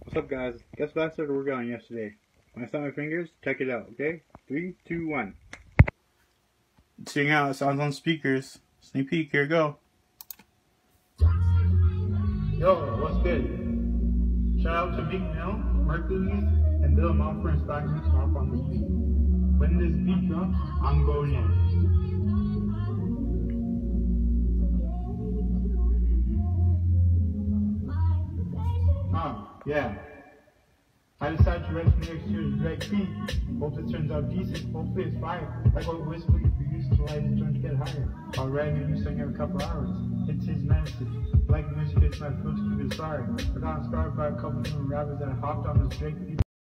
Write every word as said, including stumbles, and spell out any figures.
What's up, guys? Guess what I started working on yesterday? When I snap my fingers, check it out, okay? Three, two, one. Check out, it sounds on speakers. Sneak peek, here we go. Yo, what's good? Shout out to Big Mel, Mercury, and Bill Mom for inspiring me to hop on this beat. When this beat drops, I'm going in. Oh, yeah. I decided to write some next year's Greg beat. Hope it turns out decent. Hopefully it's fire. Like what whisper you used to light his joint to get higher. While writing a new song every couple hours. It's his medicine. Like music, it's my food to keep it sorry. I got inspired by a couple new rappers that hopped on this Drake beat.